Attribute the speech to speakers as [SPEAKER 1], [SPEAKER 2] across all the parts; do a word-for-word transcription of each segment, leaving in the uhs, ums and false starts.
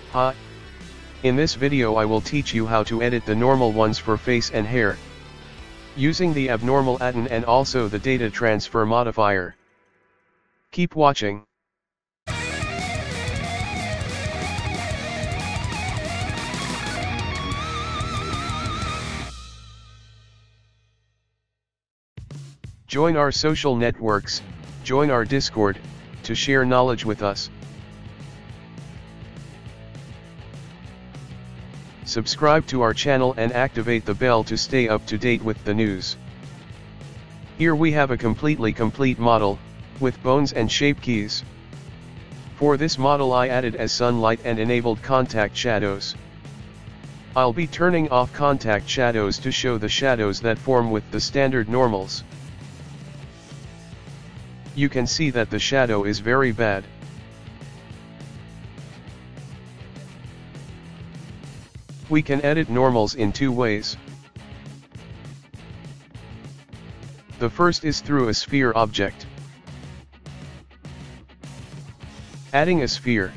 [SPEAKER 1] Hi. In this video I will teach you how to edit the normal ones for face and hair, using the abnormal atom and also the data transfer modifier. Keep watching. Join our social networks, join our Discord, to share knowledge with us. Subscribe to our channel and activate the bell to stay up to date with the news. Here we have a completely complete model, with bones and shape keys. For this model I added as sunlight and enabled contact shadows. I'll be turning off contact shadows to show the shadows that form with the standard normals. You can see that the shadow is very bad. We can edit normals in two ways. The first is through a sphere object. Adding a sphere.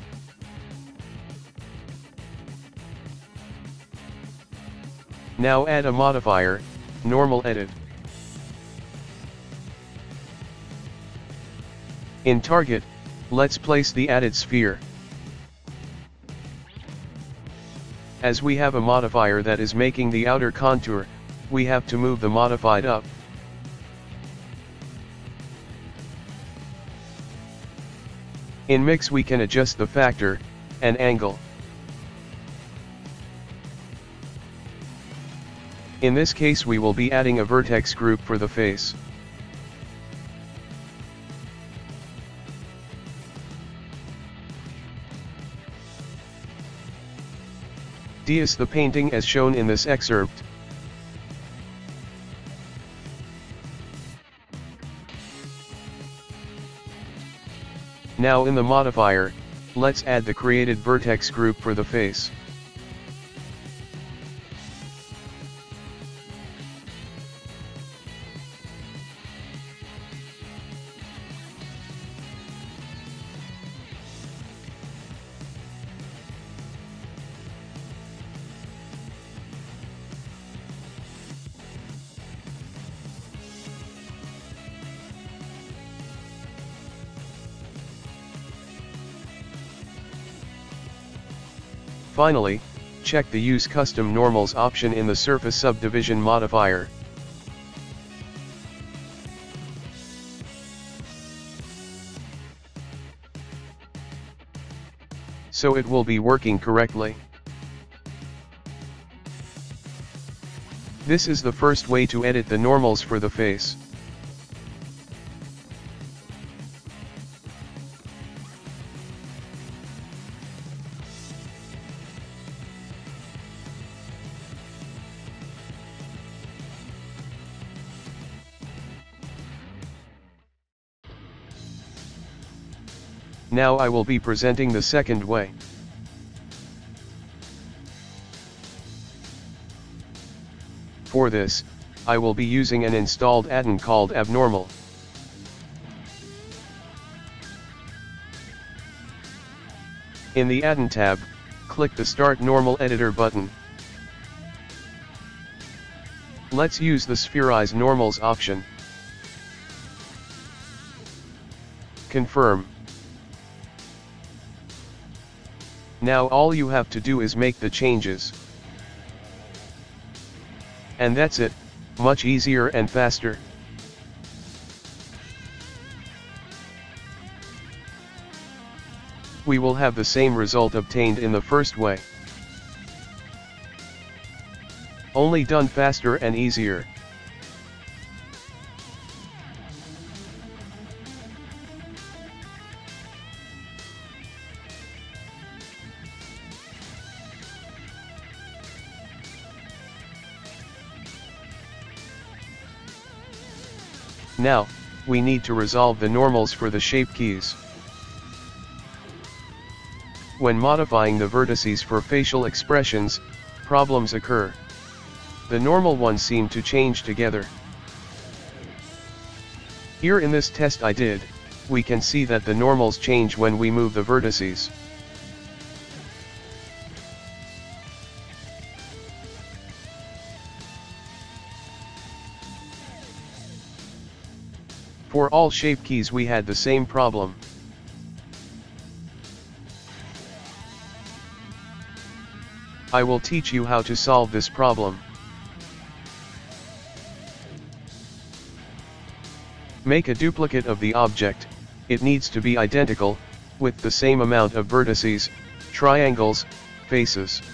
[SPEAKER 1] Now add a modifier, normal edit. In target, let's place the added sphere. As we have a modifier that is making the outer contour, we have to move the modified up. In mix we can adjust the factor, and angle. In this case we will be adding a vertex group for the face. Deus the painting as shown in this excerpt. Now in the modifier, let's add the created vertex group for the face. Finally, check the Use Custom Normals option in the Surface Subdivision modifier. So it will be working correctly. This is the first way to edit the normals for the face. Now I will be presenting the second way. For this, I will be using an installed add-on called Abnormal. In the add-on tab, click the Start Normal Editor button. Let's use the Spherize Normals option. Confirm. Now all you have to do is make the changes. And that's it, much easier and faster. We will have the same result obtained in the first way. Only done faster and easier. Now, we need to resolve the normals for the shape keys. When modifying the vertices for facial expressions, problems occur. The normal ones seem to change together. Here in this test I did, we can see that the normals change when we move the vertices. For all shape keys we had the same problem. I will teach you how to solve this problem. Make a duplicate of the object. It needs to be identical, with the same amount of vertices, triangles, faces.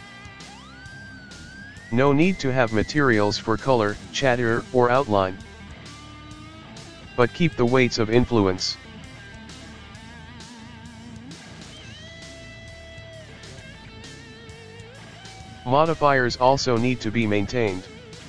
[SPEAKER 1] No need to have materials for color, shader, or outline. But keep the weights of influence. Modifiers also need to be maintained.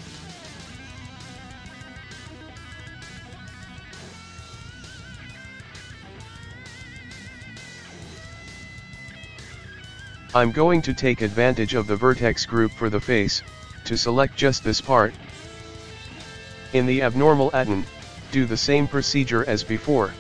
[SPEAKER 1] I'm going to take advantage of the vertex group for the face, to select just this part. In the abnormal atom, do the same procedure as before.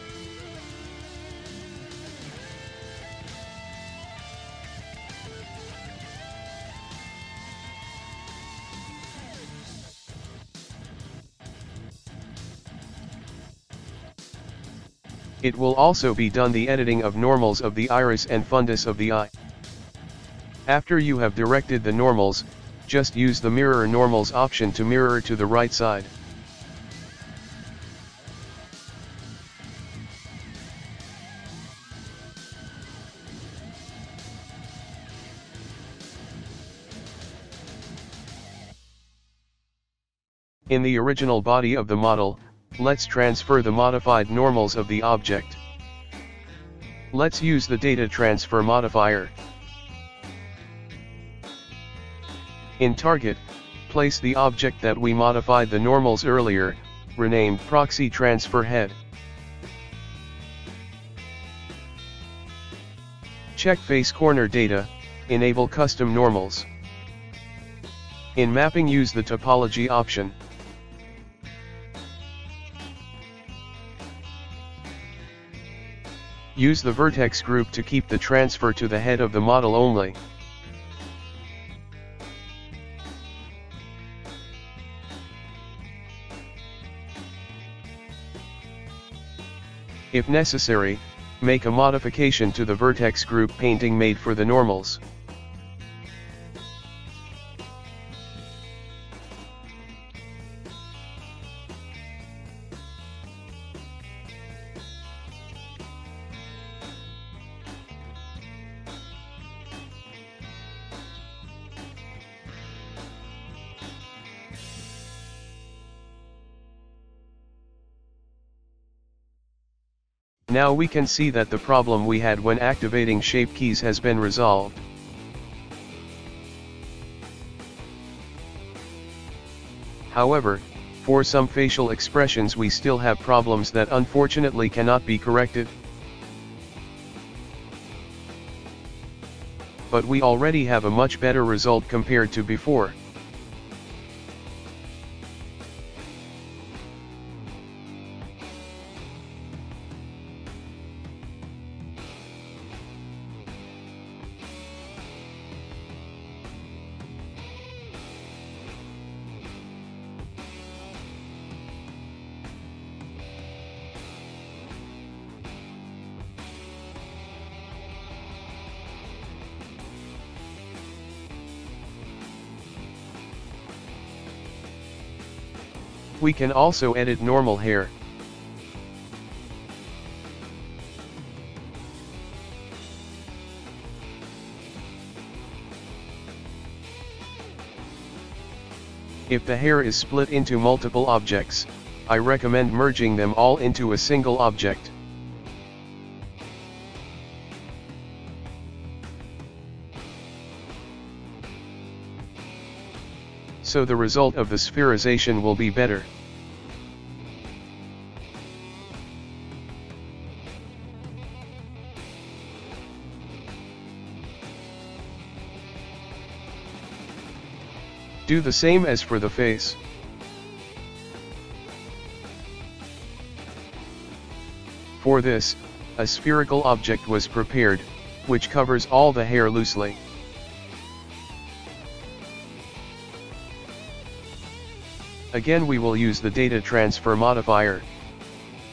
[SPEAKER 1] It will also be done the editing of normals of the iris and fundus of the eye. After you have directed the normals, just use the mirror normals option to mirror to the right side. In the original body of the model, let's transfer the modified normals of the object. Let's use the data transfer modifier. In target, place the object that we modified the normals earlier, renamed proxy transfer head. Check face corner data, enable custom normals. In mapping, use the topology option. Use the vertex group to keep the transfer to the head of the model only. If necessary, make a modification to the vertex group painting made for the normals. Now we can see that the problem we had when activating shape keys has been resolved. However, for some facial expressions we still have problems that unfortunately cannot be corrected. But we already have a much better result compared to before. We can also edit normal hair. If the hair is split into multiple objects, I recommend merging them all into a single object. So the result of the spherization will be better. Do the same as for the face. For this, a spherical object was prepared, which covers all the hair loosely. Again we will use the data transfer modifier.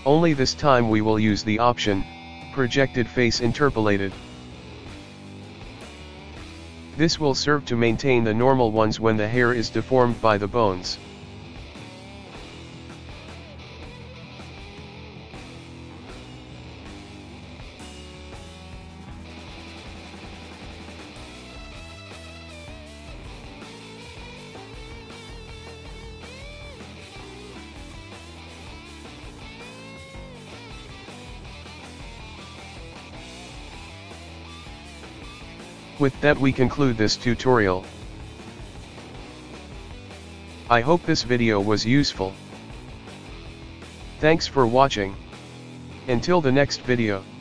[SPEAKER 1] Only this time we will use the option, projected face interpolated. This will serve to maintain the normal ones when the hair is deformed by the bones. With that we conclude this tutorial. I hope this video was useful. Thanks for watching. Until the next video.